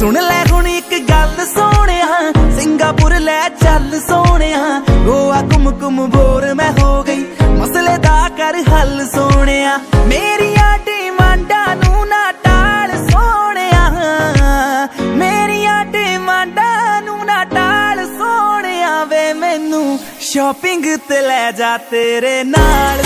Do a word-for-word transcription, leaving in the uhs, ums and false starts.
सुन लै हुण एक गल सोहणिया, सिंगापुर लै चल सोहणिया। गोवा घुम घुम बोर मैं हो गई, मसले दा कर हल सोहणिया। मेरिया डिमांडां नू ना टाल सोहणिया, मेरिया डिमांडां नू ना टाल सोहणिया। वे मैनू शॉपिंग ते लै जा तेरे नाल।